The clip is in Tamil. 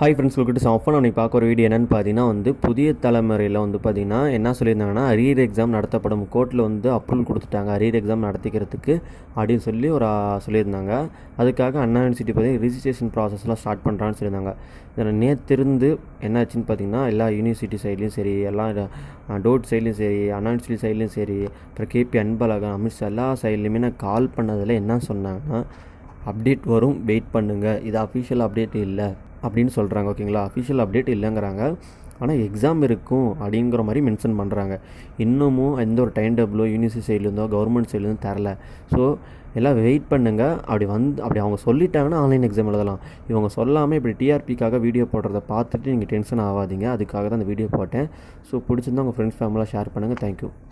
Hi friends, welcome சஃபன். அன்றைக்கி பார்க்க ஒரு வீடியோ என்னென்னு பார்த்தீங்கன்னா புதிய தலைமுறையில் பார்த்தீங்கன்னா என்ன சொல்லியிருந்தாங்கன்னா, அரியர் எக்ஸாம் நடத்தப்படும் கோர்ட்டில் அப்ரூவல் கொடுத்துட்டாங்க அரியர் எக்ஸாம் நடத்திக்கிறதுக்கு அப்படின்னு சொல்லி சொல்லியிருந்தாங்க. அதுக்காக அண்ணா யூனிவர்சிட்டி பார்த்தீங்கன்னா ரிஜிஸ்ட்ரேஷன் ப்ராசஸ்லாம் ஸ்டார்ட் பண்ணுறான்னு சொல்லியிருந்தாங்க. இதில் நேற்றிருந்து என்னாச்சுன்னு பார்த்தீங்கன்னா, எல்லா யூனிவர்சிட்டி சைட்லேயும் சரி, எல்லாம் டோட் சைட்லேயும் சரி, அண்ணா யூனிவர்சிட்டி சைட்லேயும் சரி, அப்புறம் கேபி அன்பழகன், அமித்ஷா எல்லா சைட்லேயுமே நான் கால் பண்ணதில் என்ன சொன்னாங்கன்னா, அப்டேட் வரும், வெயிட் பண்ணுங்கள், இது அஃபிஷியல் அப்டேட் இல்லை அப்படின்னு சொல்கிறாங்க. ஓகேங்களா, அஃபிஷியல் அப்டேட் இல்லைங்கிறாங்க, ஆனால் எக்ஸாம் இருக்கும் அப்படிங்கிற மாதிரி மென்ஷன் பண்ணுறாங்க. இன்னமும் எந்த ஒரு டைம் டேபிளோ யூனிவர்சிட்டி சைட்லேருந்தோ கவர்மெண்ட் சைட்லேருந்து தரல. ஸோ எல்லாம் வெயிட் பண்ணுங்கள். அப்படி அவங்க சொல்லிட்டாங்கன்னா ஆன்லைன் எக்ஸாம் எழுதலாம். இவங்க சொல்லாமல் இப்படி டிஆர்பிக்காக வீடியோ போடுறத பார்த்துட்டு நீங்கள் டென்ஷன் ஆகாதீங்க. அதுக்காக தான் அந்த வீடியோ போட்டேன். ஸோ பிடிச்சிருந்தா உங்கள் ஃப்ரெண்ட்ஸ் ஃபேமிலியாக ஷேர் பண்ணுங்கள். தேங்க்யூ.